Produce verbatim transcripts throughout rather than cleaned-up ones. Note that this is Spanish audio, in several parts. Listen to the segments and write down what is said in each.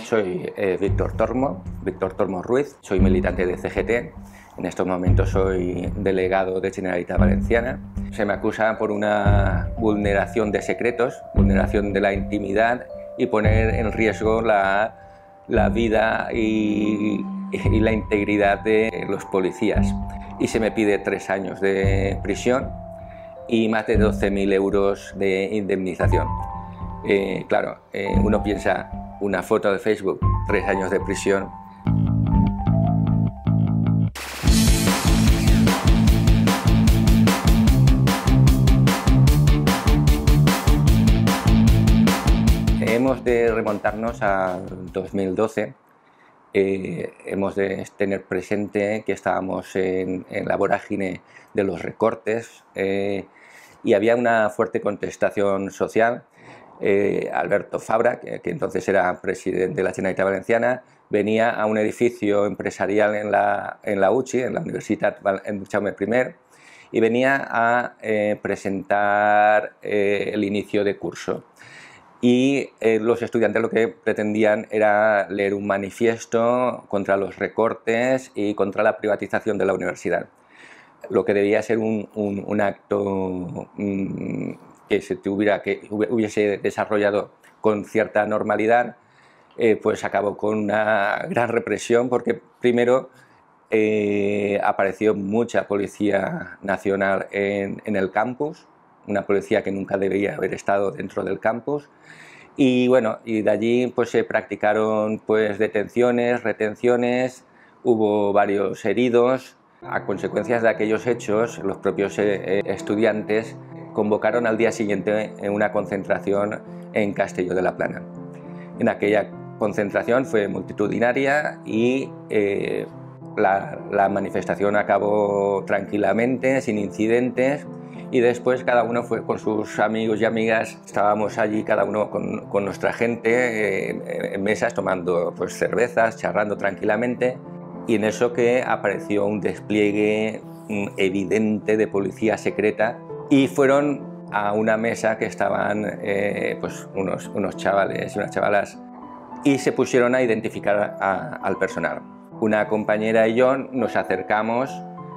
Soy eh, Víctor Tormo, Víctor Tormo Ruiz, soy militante de C G T, en estos momentos soy delegado de Generalitat Valenciana. Se me acusa por una vulneración de secretos, vulneración de la intimidad y poner en riesgo la, la vida y, y la integridad de los policías. Y se me pide tres años de prisión y más de doce mil euros de indemnización. Eh, claro, eh, uno piensa, una foto de Facebook, tres años de prisión. Hemos de remontarnos al dos mil doce. Eh, hemos de tener presente que estábamos en, en la vorágine de los recortes eh, y había una fuerte contestación social. Eh, Alberto Fabra, que, que entonces era presidente de la Generalitat Valenciana, venía a un edificio empresarial en la, en la U C I, en la Universitat Jaume primero, y venía a eh, presentar eh, el inicio de curso. Y eh, los estudiantes lo que pretendían era leer un manifiesto contra los recortes y contra la privatización de la universidad. Lo que debía ser un, un, un acto mm, que se tuviera, que hubiese desarrollado con cierta normalidad, eh, pues acabó con una gran represión, porque primero eh, apareció mucha policía nacional en, en el campus, una policía que nunca debería haber estado dentro del campus, y bueno, y de allí pues se practicaron pues detenciones, retenciones, hubo varios heridos. A consecuencias de aquellos hechos, los propios eh, estudiantes convocaron al día siguiente una concentración en Castelló de la Plana. En aquella concentración fue multitudinaria y eh, la, la manifestación acabó tranquilamente, sin incidentes, y después cada uno fue con sus amigos y amigas. Estábamos allí cada uno con, con nuestra gente eh, en mesas tomando pues, cervezas, charlando tranquilamente, y en eso que apareció un despliegue mm, evidente de policía secreta. Y fueron a una mesa que estaban eh, pues unos, unos chavales y unas chavalas y se pusieron a identificar a, al personal. Una compañera y yo nos acercamos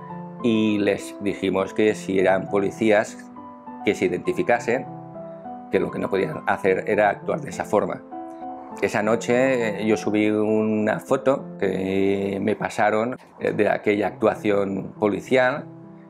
y les dijimos que si eran policías que se identificasen, que lo que no podían hacer era actuar de esa forma. Esa noche yo subí una foto que me pasaron de aquella actuación policial,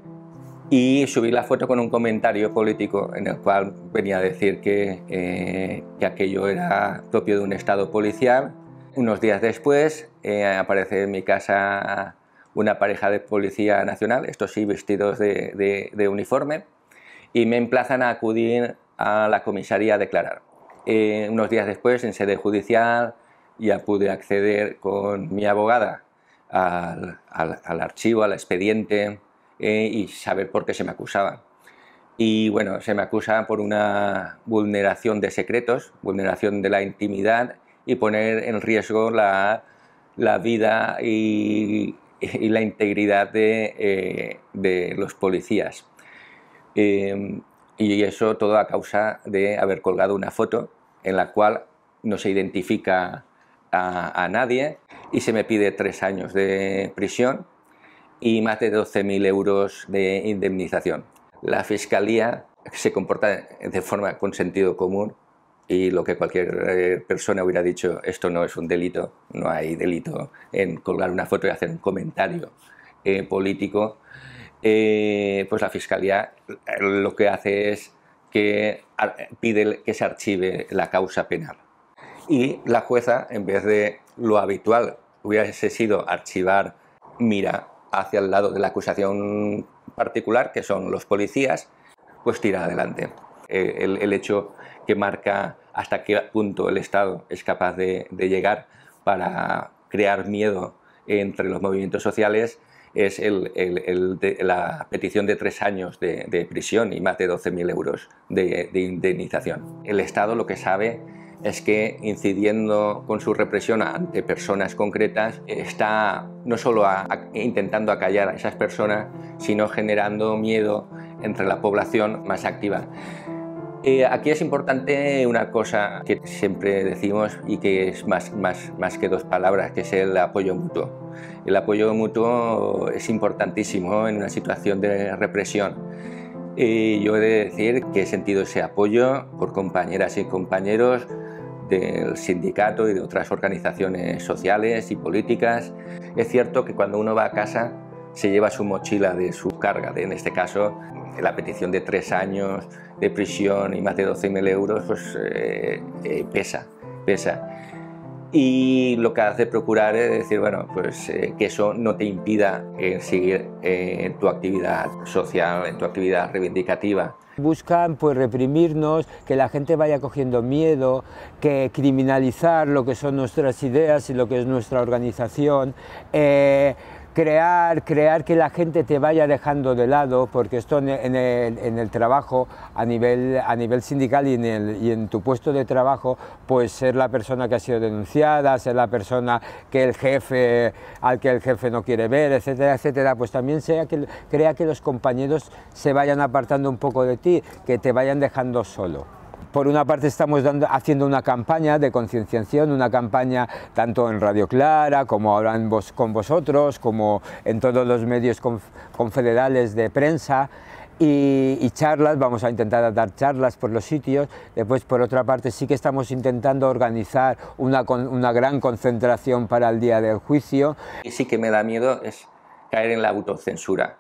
y subí la foto con un comentario político en el cual venía a decir que, eh, que aquello era propio de un estado policial. Unos días después eh, aparece en mi casa una pareja de policía nacional, estos sí vestidos de, de, de uniforme, y me emplazan a acudir a la comisaría a declarar. Eh, unos días después, en sede judicial, ya pude acceder con mi abogada al, al, al archivo, al expediente, Eh, y saber por qué se me acusaba. Y bueno, se me acusa por una vulneración de secretos, vulneración de la intimidad y poner en riesgo la, la vida y, y la integridad de, eh, de los policías. Eh, y eso todo a causa de haber colgado una foto en la cual no se identifica a, a nadie, y se me pide tres años de prisión y más de doce mil euros de indemnización. La Fiscalía se comporta de forma con sentido común, y lo que cualquier persona hubiera dicho, esto no es un delito, no hay delito en colgar una foto y hacer un comentario eh, político. Eh, pues la Fiscalía lo que hace es que pide que se archive la causa penal. Y la jueza, en vez de lo habitual hubiese sido archivar, mira hacia el lado de la acusación particular, que son los policías, pues tira adelante. El, el hecho que marca hasta qué punto el Estado es capaz de, de llegar para crear miedo entre los movimientos sociales es el, el, el de, la petición de tres años de, de prisión y más de doce mil euros de, de indemnización. El Estado lo que sabe es que, incidiendo con su represión ante personas concretas, está no solo a, a, intentando acallar a esas personas, sino generando miedo entre la población más activa. Eh, aquí es importante una cosa que siempre decimos y que es más, más, más que dos palabras, que es el apoyo mutuo. El apoyo mutuo es importantísimo en una situación de represión. Y yo he de decir que he sentido ese apoyo por compañeras y compañeros del sindicato y de otras organizaciones sociales y políticas. Es cierto que cuando uno va a casa se lleva su mochila de su carga, de, en este caso la petición de tres años de prisión y más de doce mil euros, pues eh, eh, pesa, pesa. Y lo que hace procurar es decir, bueno, pues eh, que eso no te impida eh, seguir eh, en tu actividad social, en tu actividad reivindicativa. Buscan pues reprimirnos, que la gente vaya cogiendo miedo, que criminalizar lo que son nuestras ideas y lo que es nuestra organización, eh, crear, crear que la gente te vaya dejando de lado, porque esto en el, en el trabajo, a nivel, a nivel sindical y en, el, y en tu puesto de trabajo, pues ser la persona que ha sido denunciada, ser la persona que el jefe, al que el jefe no quiere ver, etcétera, etcétera, pues también sea que, crea que los compañeros se vayan apartando un poco de ti, que te vayan dejando solo. Por una parte estamos dando, haciendo una campaña de concienciación, una campaña tanto en Radio Clara, como ahora en vos, con vosotros, como en todos los medios conf, confederales de prensa, y, y charlas, vamos a intentar dar charlas por los sitios. Después, por otra parte, sí que estamos intentando organizar una, una gran concentración para el día del juicio. Y sí que me da miedo es caer en la autocensura.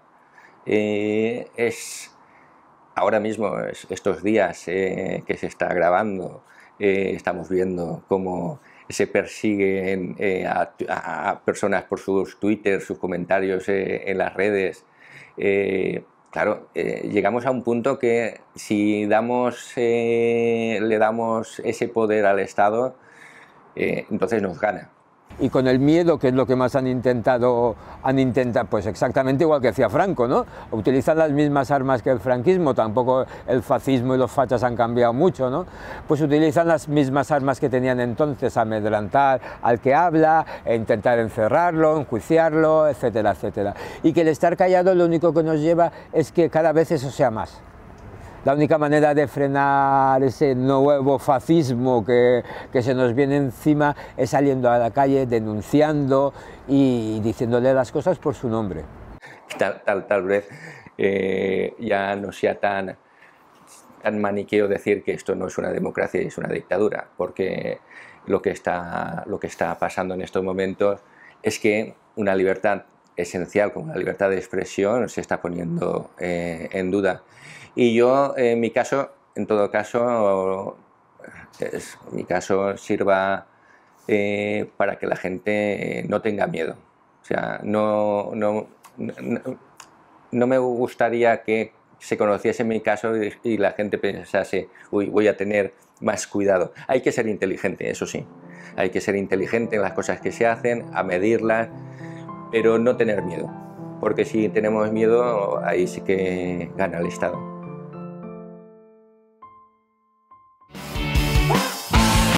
Eh, es... Ahora mismo, estos días eh, que se está grabando, eh, estamos viendo cómo se persiguen eh, a, a personas por sus Twitter, sus comentarios eh, en las redes. Eh, claro, eh, llegamos a un punto que si damos, eh, le damos ese poder al Estado, eh, entonces nos gana. Y con el miedo, que es lo que más han intentado, han intentado, pues exactamente igual que hacía Franco, ¿no? Utilizan las mismas armas que el franquismo, tampoco el fascismo y los fachas han cambiado mucho, ¿no? Pues utilizan las mismas armas que tenían entonces, amedrentar al que habla, e intentar encerrarlo, enjuiciarlo, etcétera, etcétera. Y que el estar callado lo único que nos lleva es que cada vez eso sea más. La única manera de frenar ese nuevo fascismo que, que se nos viene encima es saliendo a la calle, denunciando y diciéndole las cosas por su nombre. Tal, tal, tal vez eh, ya no sea tan, tan maniqueo decir que esto no es una democracia y es una dictadura, porque lo que está, lo que está pasando en estos momentos es que una libertad esencial como la libertad de expresión se está poniendo eh, en duda. Y yo, en mi caso, en todo caso, es, mi caso sirva eh, para que la gente no tenga miedo. O sea, no, no, no, no me gustaría que se conociese mi caso y, y la gente pensase, uy, voy a tener más cuidado. Hay que ser inteligente, eso sí. Hay que ser inteligente en las cosas que se hacen, a medirlas, pero no tener miedo. Porque si tenemos miedo, ahí sí que gana el Estado.